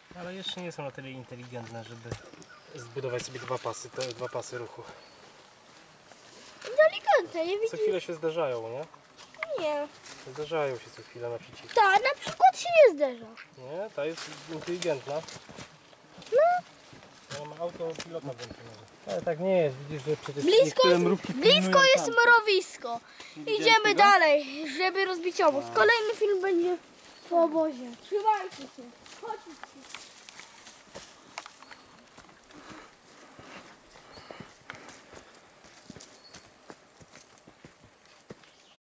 Ale jeszcze nie są na tyle inteligentne, żeby zbudować sobie dwa pasy ruchu. Inteligentne, nie Co widzisz? chwilę się zdarzają, nie? Nie. Zdarzają się co chwilę naprzeciw. Ta na przykład się nie zderza. Nie? Ta jest inteligentna. No. Ja mam autopilota włączonego. Ale tak nie jest, widzisz, że przecież Blisko niektóre jest, mrówki blisko pilnują jest tam. mrowisko. Idziemy dalej, żeby rozbić obóz. Kolejny film będzie po obozie. Trzymajcie się. Chodźcie.